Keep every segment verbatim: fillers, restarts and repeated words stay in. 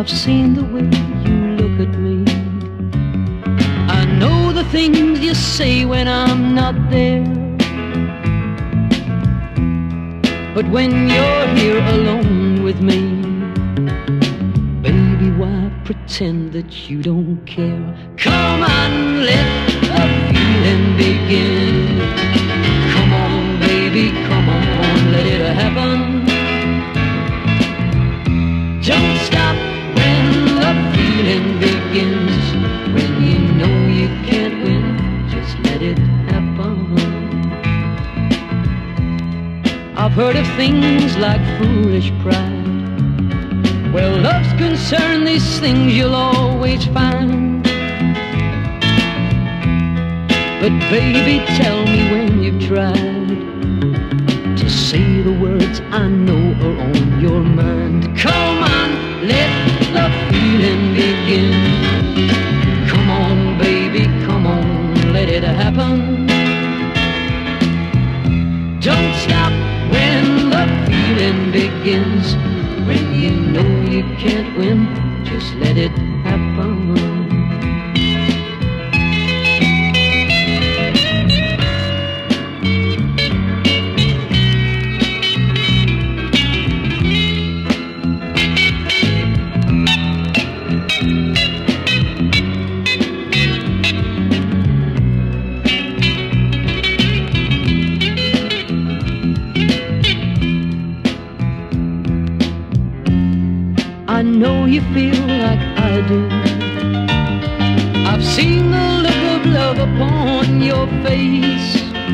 I've seen the way you look at me. I know the things you say when I'm not there. But when you're here alone with me, baby, why pretend that you don't care? Come on, let the feeling begin. Come on, baby, come on, let it happen. Don't stop when the feeling begins. When you know you can't win, just let it happen. I've heard of things like foolish pride. Where love's concerned, these things you'll always find. But baby, tell me when you've tried to say the words I know are on your mind. Come on, let the feeling begin. Come on, baby, come on, let it happen. Don't stop when the feeling begins. When you know you can't win, just let it happen. I know you feel like I do. I've seen the look of love upon your face.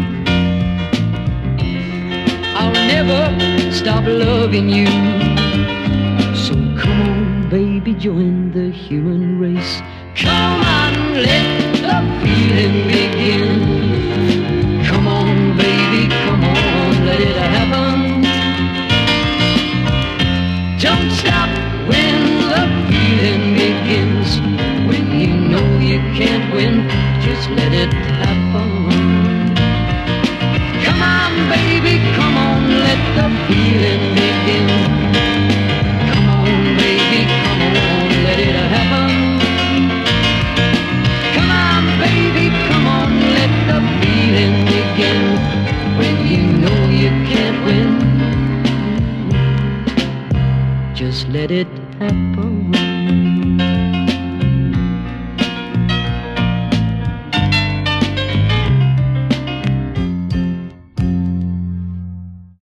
I'll never stop loving you. So come on, baby, join the human race. Come on, let the feeling begin. Come on, baby, come on, let it happen. Don't stop when the feeling begins. When you know you can't win, just let it happen. Come on, baby, come on, let the feeling begin. Come on, baby, come on, let it happen. Come on, baby, come on, let the feeling begin. When you know you can't win, just let it happen.